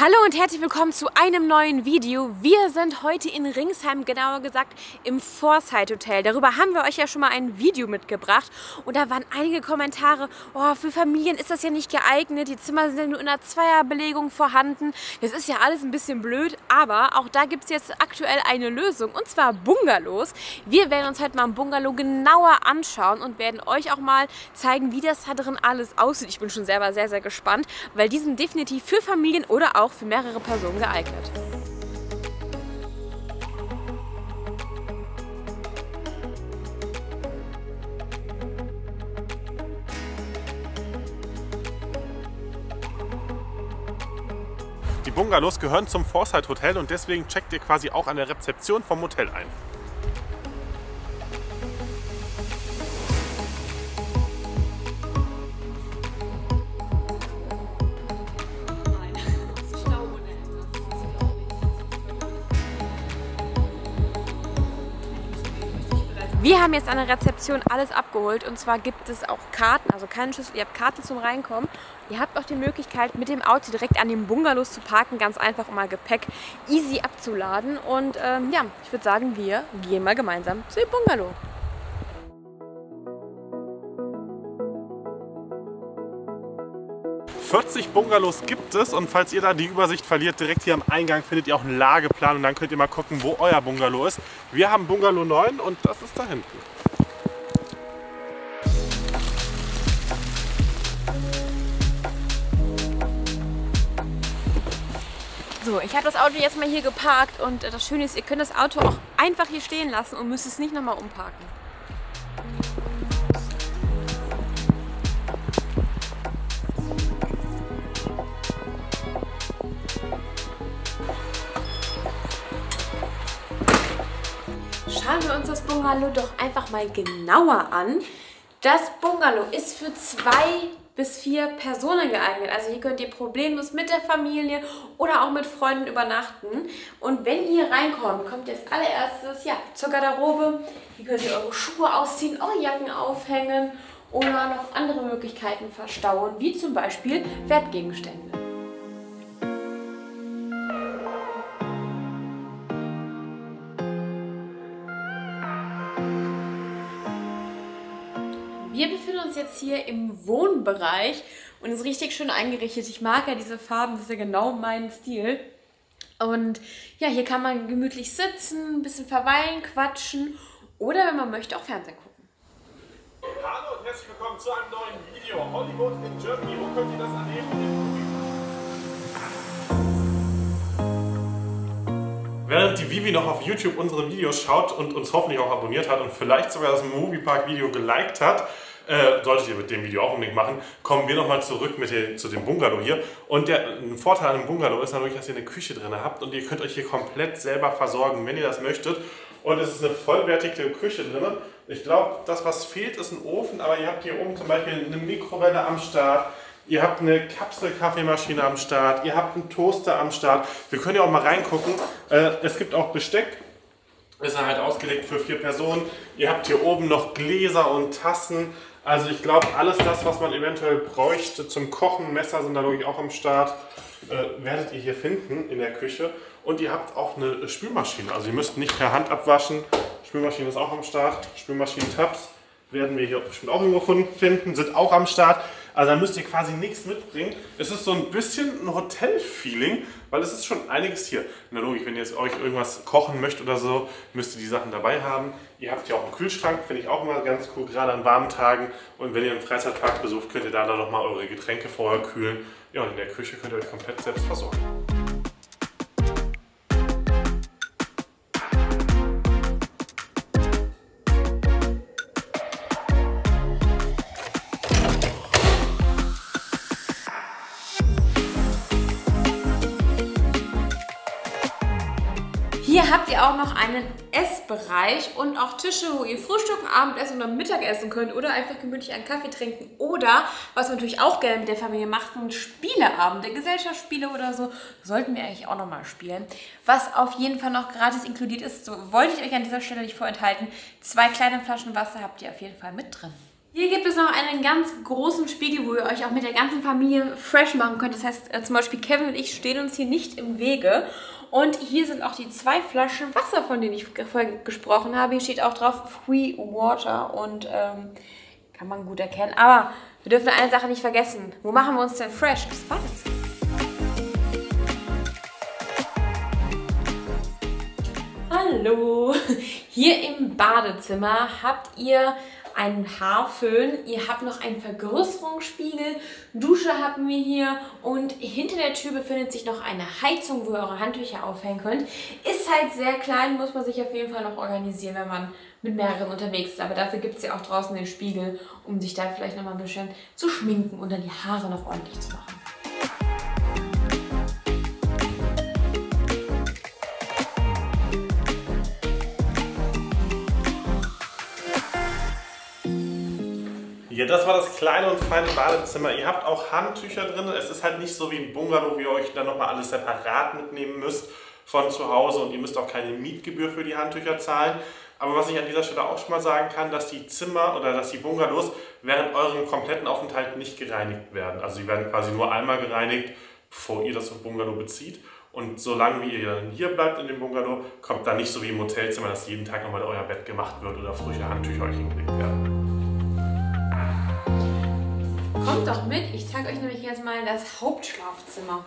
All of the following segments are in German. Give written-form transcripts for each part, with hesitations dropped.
Hallo und herzlich willkommen zu einem neuen Video. Wir sind heute in Ringsheim, genauer gesagt im Foresight Hotel. Darüber haben wir euch ja schon mal ein Video mitgebracht und da waren einige Kommentare, oh, für Familien ist das ja nicht geeignet, die Zimmer sind ja nur in einer Zweierbelegung vorhanden. Das ist ja alles ein bisschen blöd, aber auch da gibt es jetzt aktuell eine Lösung und zwar Bungalows. Wir werden uns heute mal ein Bungalow genauer anschauen und werden euch auch mal zeigen, wie das da drin alles aussieht. Ich bin schon selber sehr, sehr gespannt, weil die sind definitiv für Familien oder auch für mehrere Personen geeignet. Die Bungalows gehören zum Foresight Hotel und deswegen checkt ihr quasi auch an der Rezeption vom Hotel ein. Wir haben jetzt an der Rezeption alles abgeholt und zwar gibt es auch Karten, also keine Schlüssel, ihr habt Karten zum Reinkommen. Ihr habt auch die Möglichkeit mit dem Auto direkt an den Bungalows zu parken, ganz einfach, um mal Gepäck easy abzuladen. Und ja, ich würde sagen, wir gehen mal gemeinsam zu dem Bungalow. ...40 Bungalows gibt es und falls ihr da die Übersicht verliert, direkt hier am Eingang findet ihr auch einen Lageplan und dann könnt ihr mal gucken, wo euer Bungalow ist. Wir haben Bungalow 9 und das ist da hinten. So, ich habe das Auto jetzt mal hier geparkt und das Schöne ist, ihr könnt das Auto auch einfach hier stehen lassen und müsst es nicht nochmal umparken. Schauen wir uns das Bungalow doch einfach mal genauer an. Das Bungalow ist für 2 bis 4 Personen geeignet. Also hier könnt ihr problemlos mit der Familie oder auch mit Freunden übernachten. Und wenn ihr reinkommt, kommt ihr als allererstes ja, zur Garderobe. Hier könnt ihr eure Schuhe ausziehen, eure Jacken aufhängen oder noch andere Möglichkeiten verstauen, wie zum Beispiel Wertgegenstände. Wir befinden uns jetzt hier im Wohnbereich und es ist richtig schön eingerichtet. Ich mag ja diese Farben, das ist ja genau mein Stil. Und ja, hier kann man gemütlich sitzen, ein bisschen verweilen, quatschen oder wenn man möchte auch Fernsehen gucken. Hallo und herzlich willkommen zu einem neuen Video. Hollywood in Germany. Wo könnt ihr das erleben? Während die Vivi noch auf YouTube unsere Videos schaut und uns hoffentlich auch abonniert hat und vielleicht sogar das Moviepark-Video geliked hat, solltet ihr mit dem Video auch unbedingt machen, kommen wir nochmal zurück zu dem Bungalow hier. Und ein Vorteil an dem Bungalow ist natürlich, dass ihr eine Küche drin habt und ihr könnt euch hier komplett selber versorgen, wenn ihr das möchtet. Und es ist eine vollwertige Küche drin. Ich glaube, das was fehlt ist ein Ofen, aber ihr habt hier oben zum Beispiel eine Mikrowelle am Start. Ihr habt eine Kapselkaffeemaschine am Start, ihr habt einen Toaster am Start. Wir können ja auch mal reingucken. Es gibt auch Besteck. Ist halt ausgelegt für 4 Personen. Ihr habt hier oben noch Gläser und Tassen. Also ich glaube, alles das, was man eventuell bräuchte zum Kochen, Messer sind da wirklich auch am Start, werdet ihr hier finden in der Küche. Und ihr habt auch eine Spülmaschine. Also ihr müsst nicht per Hand abwaschen. Spülmaschine ist auch am Start. Spülmaschinen-Tabs werden wir hier bestimmt auch irgendwo finden, sind auch am Start. Also da müsst ihr quasi nichts mitbringen. Es ist so ein bisschen ein Hotel-Feeling, weil es ist schon einiges hier. In der Logik, wenn ihr jetzt euch irgendwas kochen möchtet oder so, müsst ihr die Sachen dabei haben. Ihr habt hier auch einen Kühlschrank, finde ich auch immer ganz cool, gerade an warmen Tagen. Und wenn ihr einen Freizeitpark besucht, könnt ihr da dann nochmal eure Getränke vorher kühlen. Ja, und in der Küche könnt ihr euch komplett selbst versorgen. Hier habt ihr auch noch einen Essbereich und auch Tische, wo ihr Frühstücken, Abendessen oder Mittagessen könnt oder einfach gemütlich einen Kaffee trinken. Oder, was man natürlich auch gerne mit der Familie macht, sind Spieleabende, Gesellschaftsspiele oder so. Sollten wir eigentlich auch nochmal spielen. Was auf jeden Fall noch gratis inkludiert ist, so wollte ich euch an dieser Stelle nicht vorenthalten. 2 kleine Flaschen Wasser habt ihr auf jeden Fall mit drin. Hier gibt es noch einen ganz großen Spiegel, wo ihr euch auch mit der ganzen Familie fresh machen könnt. Das heißt, zum Beispiel Kevin und ich stehen uns hier nicht im Wege. Und hier sind auch die 2 Flaschen Wasser, von denen ich vorhin gesprochen habe. Hier steht auch drauf Free Water und kann man gut erkennen. Aber wir dürfen eine Sache nicht vergessen. Wo machen wir uns denn fresh? Das Badezimmer. Hallo! Hier im Badezimmer habt ihr einen Haarföhn, ihr habt noch einen Vergrößerungsspiegel, Dusche haben wir hier und hinter der Tür befindet sich noch eine Heizung, wo ihr eure Handtücher aufhängen könnt. Ist halt sehr klein, muss man sich auf jeden Fall noch organisieren, wenn man mit mehreren unterwegs ist. Aber dafür gibt es ja auch draußen den Spiegel, um sich da vielleicht noch mal ein bisschen zu schminken und dann die Haare noch ordentlich zu machen. Ja, das war das kleine und feine Badezimmer. Ihr habt auch Handtücher drin. Es ist halt nicht so wie ein Bungalow, wie ihr euch dann nochmal alles separat mitnehmen müsst von zu Hause und ihr müsst auch keine Mietgebühr für die Handtücher zahlen. Aber was ich an dieser Stelle auch schon mal sagen kann, dass die Zimmer oder dass die Bungalows während eurem kompletten Aufenthalt nicht gereinigt werden. Also sie werden quasi nur einmal gereinigt, bevor ihr das Bungalow bezieht. Und solange wie ihr dann hier bleibt in dem Bungalow, kommt dann nicht so wie im Hotelzimmer, dass jeden Tag nochmal euer Bett gemacht wird oder frische Handtücher euch hingelegt werden. Kommt doch mit, ich zeige euch nämlich jetzt mal das Hauptschlafzimmer.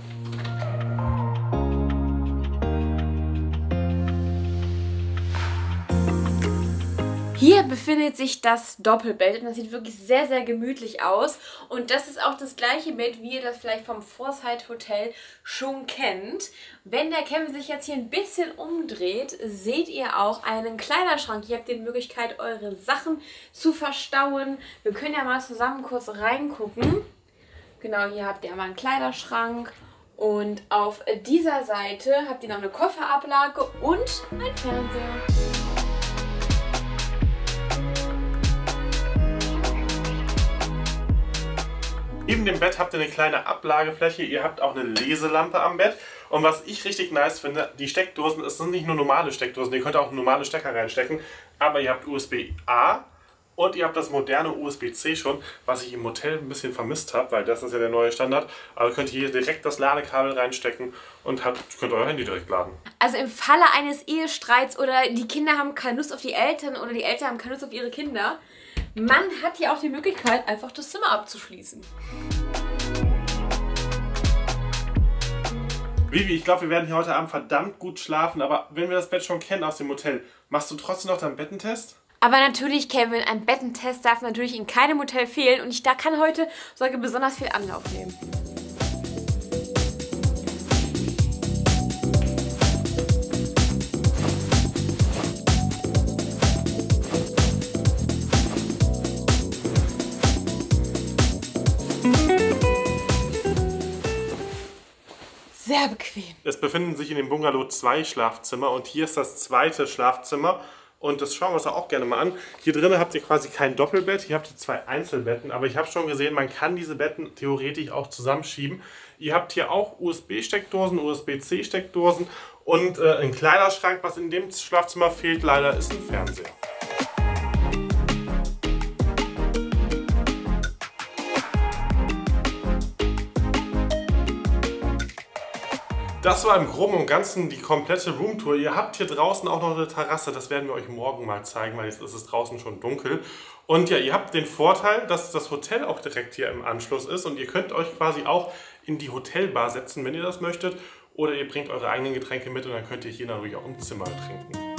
Hier befindet sich das Doppelbett und das sieht wirklich sehr, sehr gemütlich aus. Und das ist auch das gleiche Bett, wie ihr das vielleicht vom Foresight Hotel schon kennt. Wenn der Kevin sich jetzt hier ein bisschen umdreht, seht ihr auch einen Kleiderschrank. Ihr habt die Möglichkeit, eure Sachen zu verstauen. Wir können ja mal zusammen kurz reingucken. Genau, hier habt ihr einmal einen Kleiderschrank. Und auf dieser Seite habt ihr noch eine Kofferablage und einen Fernseher. Neben dem Bett habt ihr eine kleine Ablagefläche, ihr habt auch eine Leselampe am Bett. Und was ich richtig nice finde, die Steckdosen, es sind nicht nur normale Steckdosen, ihr könnt auch normale Stecker reinstecken, aber ihr habt USB-A und ihr habt das moderne USB-C schon, was ich im Hotel ein bisschen vermisst habe, weil das ist ja der neue Standard. Aber ihr könnt hier direkt das Ladekabel reinstecken und könnt euer Handy direkt laden. Also im Falle eines Ehestreits oder die Kinder haben keine Lust auf die Eltern oder die Eltern haben keine Lust auf ihre Kinder, man hat hier auch die Möglichkeit, einfach das Zimmer abzuschließen. Vivi, ich glaube, wir werden hier heute Abend verdammt gut schlafen, aber wenn wir das Bett schon kennen aus dem Hotel, machst du trotzdem noch deinen Bettentest? Aber natürlich, Kevin, ein Bettentest darf natürlich in keinem Hotel fehlen und ich da kann heute sogar besonders viel Anlauf nehmen. Sehr bequem. Es befinden sich in dem Bungalow 2 Schlafzimmer und hier ist das zweite Schlafzimmer. Und das schauen wir uns auch gerne mal an. Hier drinnen habt ihr quasi kein Doppelbett, hier habt ihr 2 Einzelbetten. Aber ich habe schon gesehen, man kann diese Betten theoretisch auch zusammenschieben. Ihr habt hier auch USB-Steckdosen, USB-C-Steckdosen und einen Kleiderschrank. Was in dem Schlafzimmer fehlt leider, ist ein Fernseher. Das war im Groben und Ganzen die komplette Roomtour. Ihr habt hier draußen auch noch eine Terrasse, das werden wir euch morgen mal zeigen, weil jetzt ist es draußen schon dunkel. Und ja, ihr habt den Vorteil, dass das Hotel auch direkt hier im Anschluss ist und ihr könnt euch quasi auch in die Hotelbar setzen, wenn ihr das möchtet. Oder ihr bringt eure eigenen Getränke mit und dann könnt ihr hier natürlich auch im Zimmer trinken.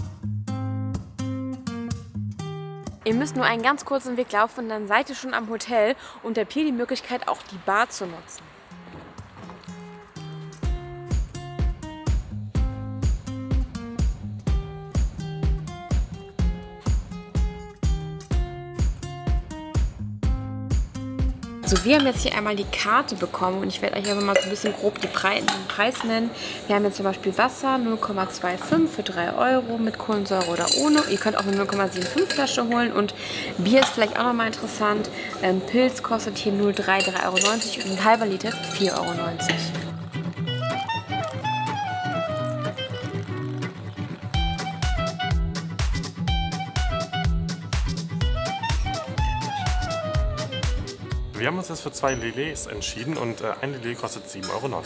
Ihr müsst nur einen ganz kurzen Weg laufen und dann seid ihr schon am Hotel und habt hier die Möglichkeit, auch die Bar zu nutzen. So, wir haben jetzt hier einmal die Karte bekommen und ich werde euch einfach mal so ein bisschen grob den Preis nennen. Wir haben jetzt zum Beispiel Wasser 0,25 für 3 Euro mit Kohlensäure oder ohne. Ihr könnt auch eine 0,75 Flasche holen und Bier ist vielleicht auch nochmal interessant. Pilz kostet hier 0,3, 3,90 Euro und ein halber Liter 4,90 Euro. haben uns jetzt für 2 Lilets entschieden und ein Lillet kostet 7,90 Euro.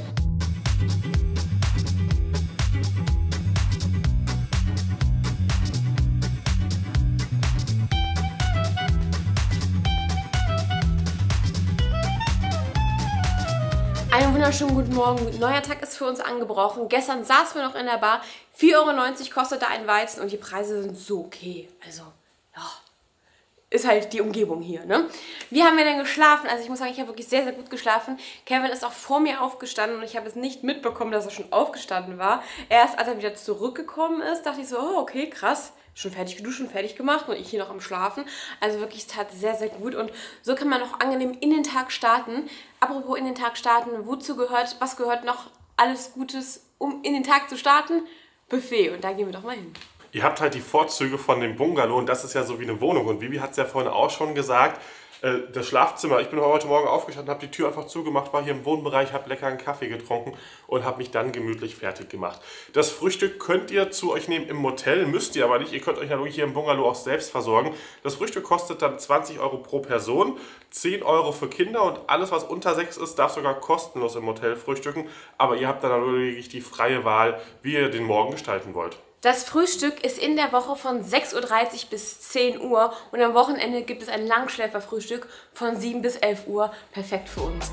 Einen wunderschönen guten Morgen. Neuer Tag ist für uns angebrochen. Gestern saßen wir noch in der Bar. 4,90 Euro kostete ein Weizen und die Preise sind so okay. Also, ja, ist halt die Umgebung hier, ne? Wie haben wir denn geschlafen? Also ich muss sagen, ich habe wirklich sehr, sehr gut geschlafen. Kevin ist auch vor mir aufgestanden und ich habe es nicht mitbekommen, dass er schon aufgestanden war. Erst als er wieder zurückgekommen ist, dachte ich so, oh, okay, krass. Schon fertig geduscht, schon fertig gemacht und ich hier noch am Schlafen. Also wirklich, es tat sehr, sehr gut und so kann man auch angenehm in den Tag starten. Apropos in den Tag starten, was gehört noch alles Gutes, um in den Tag zu starten? Buffet, und da gehen wir doch mal hin. Ihr habt halt die Vorzüge von dem Bungalow und das ist ja so wie eine Wohnung. Und Vivi hat es ja vorhin auch schon gesagt, das Schlafzimmer. Ich bin heute Morgen aufgestanden, habe die Tür einfach zugemacht, war hier im Wohnbereich, habe lecker einen Kaffee getrunken und habe mich dann gemütlich fertig gemacht. Das Frühstück könnt ihr zu euch nehmen im Motel, müsst ihr aber nicht. Ihr könnt euch natürlich hier im Bungalow auch selbst versorgen. Das Frühstück kostet dann 20 Euro pro Person, 10 Euro für Kinder und alles, was unter 6 ist, darf sogar kostenlos im Motel frühstücken. Aber ihr habt dann natürlich die freie Wahl, wie ihr den Morgen gestalten wollt. Das Frühstück ist in der Woche von 6:30 Uhr bis 10 Uhr und am Wochenende gibt es ein Langschläferfrühstück von 7 bis 11 Uhr. Perfekt für uns.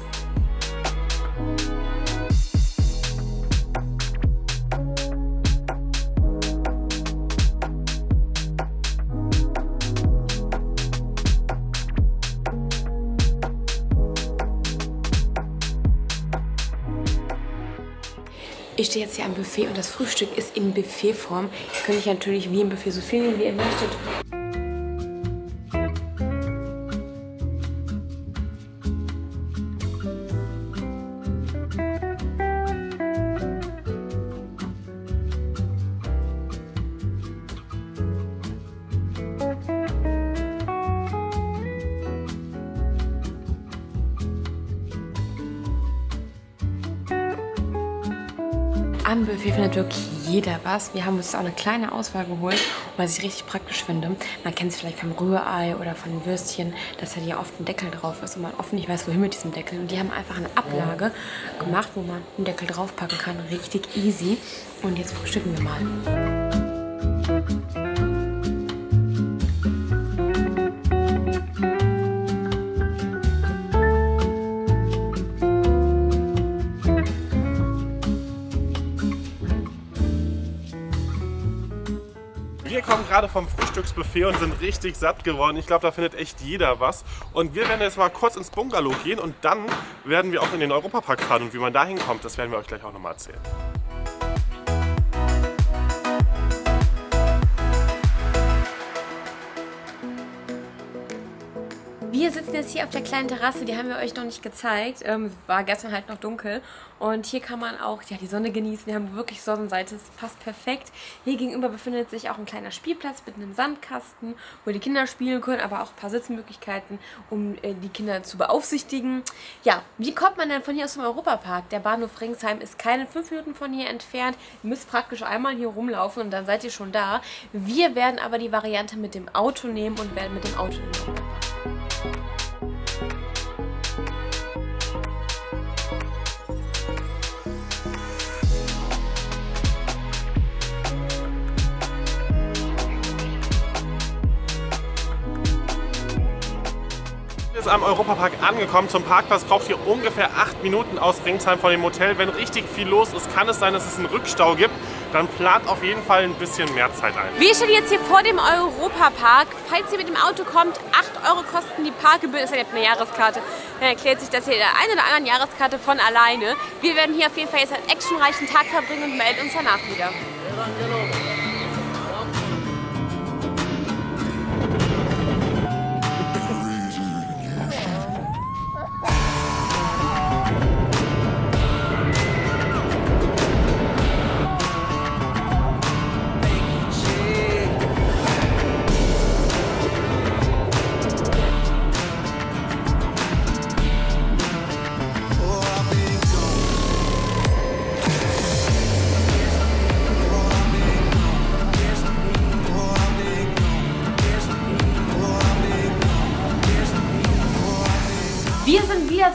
Ich stehe jetzt hier am Buffet und das Frühstück ist in Buffetform. Ihr könnt euch natürlich wie im Buffet so viel nehmen, wie ihr möchtet. Am Buffet findet wirklich jeder was. Wir haben uns auch eine kleine Auswahl geholt, was ich richtig praktisch finde. Man kennt es vielleicht vom Rührei oder von den Würstchen, dass da ja oft ein Deckel drauf ist und man oft nicht weiß, wohin mit diesem Deckel. Und die haben einfach eine Ablage gemacht, wo man einen Deckel draufpacken kann. Richtig easy. Und jetzt frühstücken wir mal. Wir kommen gerade vom Frühstücksbuffet und sind richtig satt geworden. Ich glaube, da findet echt jeder was. Und wir werden jetzt mal kurz ins Bungalow gehen und dann werden wir auch in den Europapark fahren. Und wie man da hinkommt, das werden wir euch gleich auch nochmal erzählen. Wir sitzen jetzt hier auf der kleinen Terrasse, die haben wir euch noch nicht gezeigt. War gestern halt noch dunkel. Und hier kann man auch die Sonne genießen. Wir haben wirklich Sonnenseite, es passt perfekt. Hier gegenüber befindet sich auch ein kleiner Spielplatz mit einem Sandkasten, wo die Kinder spielen können, aber auch ein paar Sitzmöglichkeiten, um die Kinder zu beaufsichtigen. Ja, wie kommt man denn von hier aus zum Europapark? Der Bahnhof Ringsheim ist keine 5 Minuten von hier entfernt. Ihr müsst praktisch einmal hier rumlaufen und dann seid ihr schon da. Wir werden aber die Variante mit dem Auto nehmen und werden mit dem Auto in den Europapark. Ist am Europapark angekommen. Zum Parkplatz braucht ihr ungefähr 8 Minuten aus Ringsheim von dem Hotel. Wenn richtig viel los ist, kann es sein, dass es einen Rückstau gibt. Dann plant auf jeden Fall ein bisschen mehr Zeit ein. Wir stehen jetzt hier vor dem Europapark. Falls ihr mit dem Auto kommt, 8 Euro kosten die Parkgebühren. Ihr habt eine Jahreskarte. Dann erklärt sich das hier in der einen oder anderen Jahreskarte von alleine. Wir werden hier auf jeden Fall jetzt einen actionreichen Tag verbringen und melden uns danach wieder.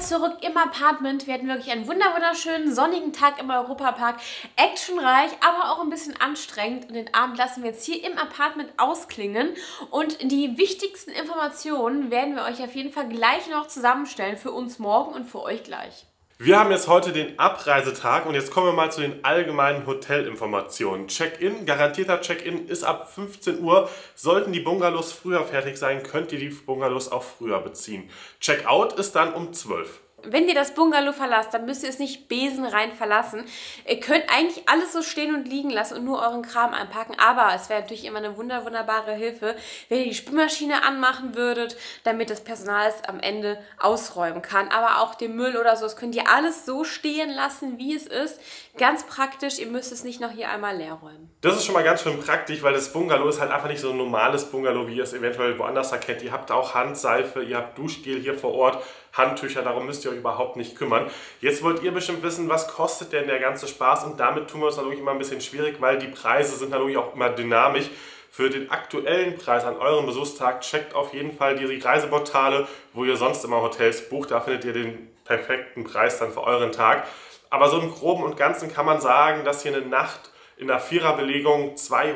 zurück im Apartment. Wir hatten wirklich einen wunderschönen sonnigen Tag im Europapark. Actionreich, aber auch ein bisschen anstrengend. Und den Abend lassen wir jetzt hier im Apartment ausklingen. Und die wichtigsten Informationen werden wir euch auf jeden Fall gleich noch zusammenstellen. Für uns morgen und für euch gleich. Wir haben jetzt heute den Abreisetag und jetzt kommen wir mal zu den allgemeinen Hotelinformationen. Check-in, garantierter Check-in ist ab 15 Uhr. Sollten die Bungalows früher fertig sein, könnt ihr die Bungalows auch früher beziehen. Check-out ist dann um 12 Uhr. Wenn ihr das Bungalow verlasst, dann müsst ihr es nicht besenrein verlassen. Ihr könnt eigentlich alles so stehen und liegen lassen und nur euren Kram einpacken. Aber es wäre natürlich immer eine wunderbare Hilfe, wenn ihr die Spülmaschine anmachen würdet, damit das Personal es am Ende ausräumen kann. Aber auch den Müll oder so, das könnt ihr alles so stehen lassen, wie es ist. Ganz praktisch, ihr müsst es nicht noch hier einmal leer räumen. Das ist schon mal ganz schön praktisch, weil das Bungalow ist halt einfach nicht so ein normales Bungalow, wie ihr es eventuell woanders erkennt. Ihr habt auch Handseife, ihr habt Duschgel hier vor Ort, Handtücher, darum müsst ihr euch überhaupt nicht kümmern. Jetzt wollt ihr bestimmt wissen, was kostet denn der ganze Spaß, und damit tun wir uns natürlich immer ein bisschen schwierig, weil die Preise sind natürlich auch immer dynamisch. Für den aktuellen Preis an eurem Besuchstag checkt auf jeden Fall die Reiseportale, wo ihr sonst immer Hotels bucht. Da findet ihr den perfekten Preis dann für euren Tag. Aber so im Groben und Ganzen kann man sagen, dass hier eine Nacht in der Viererbelegung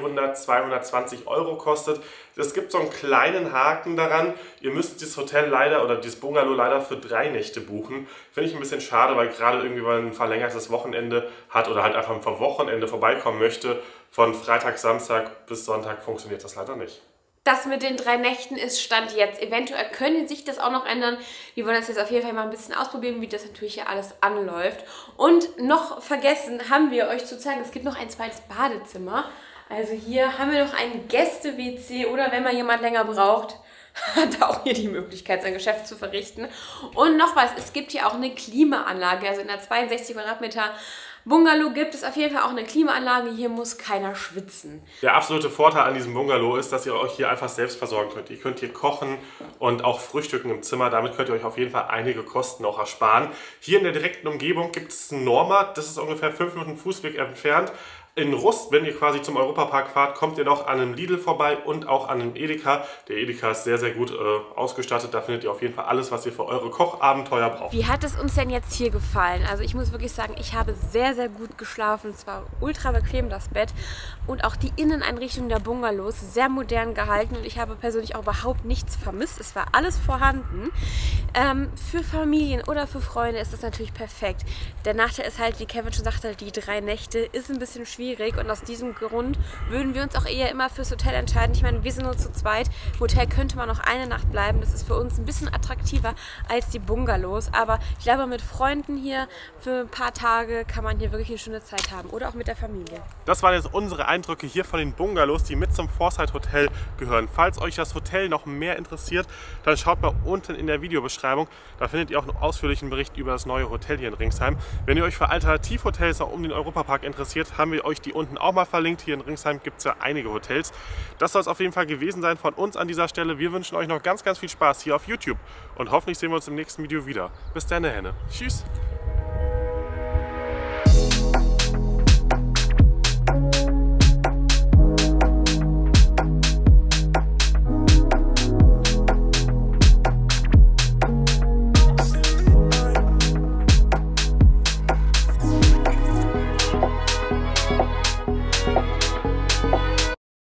200–220 Euro kostet. Es gibt so einen kleinen Haken daran. Ihr müsst das Hotel leider oder dieses Bungalow leider für 3 Nächte buchen. Finde ich ein bisschen schade, weil gerade irgendwie man ein verlängertes Wochenende hat oder halt einfach am Wochenende vorbeikommen möchte. Von Freitag, Samstag bis Sonntag funktioniert das leider nicht. Das mit den 3 Nächten ist Stand jetzt. Eventuell könnte sich das auch noch ändern. Wir wollen das jetzt auf jeden Fall mal ein bisschen ausprobieren, wie das natürlich hier alles anläuft. Und noch vergessen haben wir euch zu zeigen, es gibt noch ein zweites Badezimmer. Also hier haben wir noch ein Gäste-WC oder wenn mal jemand länger braucht, hat auch hier die Möglichkeit, sein Geschäft zu verrichten. Und noch was, es gibt hier auch eine Klimaanlage. Also in der 62 Quadratmeter Bungalow gibt es auf jeden Fall auch eine Klimaanlage. Hier muss keiner schwitzen. Der absolute Vorteil an diesem Bungalow ist, dass ihr euch hier einfach selbst versorgen könnt. Ihr könnt hier kochen und auch frühstücken im Zimmer. Damit könnt ihr euch auf jeden Fall einige Kosten auch ersparen. Hier in der direkten Umgebung gibt es einen Norma. Das ist ungefähr 5 Minuten Fußweg entfernt. In Rust, wenn ihr quasi zum Europapark fahrt, kommt ihr noch an einem Lidl vorbei und auch an einem Edeka. Der Edeka ist sehr gut ausgestattet. Da findet ihr auf jeden Fall alles, was ihr für eure Kochabenteuer braucht. Wie hat es uns denn jetzt hier gefallen? Also ich muss wirklich sagen, ich habe sehr gut geschlafen. Es war ultra bequem, das Bett. Und auch die Inneneinrichtung der Bungalows sehr modern gehalten. Und ich habe persönlich auch überhaupt nichts vermisst. Es war alles vorhanden. Für Familien oder für Freunde ist das natürlich perfekt. Der Nachteil ist halt, wie Kevin schon sagte, die 3 Nächte ist ein bisschen schwierig. Und aus diesem Grund würden wir uns auch eher immer fürs Hotel entscheiden. Ich meine, wir sind nur zu zweit. Im Hotel könnte man noch eine Nacht bleiben. Das ist für uns ein bisschen attraktiver als die Bungalows. Aber ich glaube, mit Freunden hier für ein paar Tage kann man hier wirklich eine schöne Zeit haben. Oder auch mit der Familie. Das waren jetzt unsere Eindrücke hier von den Bungalows, die mit zum Foresight Hotel gehören. Falls euch das Hotel noch mehr interessiert, dann schaut mal unten in der Videobeschreibung. Da findet ihr auch einen ausführlichen Bericht über das neue Hotel hier in Ringsheim. Wenn ihr euch für Alternativhotels auch um den Europapark interessiert, haben wir euch die unten auch mal verlinkt. Hier in Ringsheim gibt es ja einige Hotels. Das soll es auf jeden Fall gewesen sein von uns an dieser Stelle. Wir wünschen euch noch ganz viel Spaß hier auf YouTube und hoffentlich sehen wir uns im nächsten Video wieder. Bis dann, Henne. Tschüss!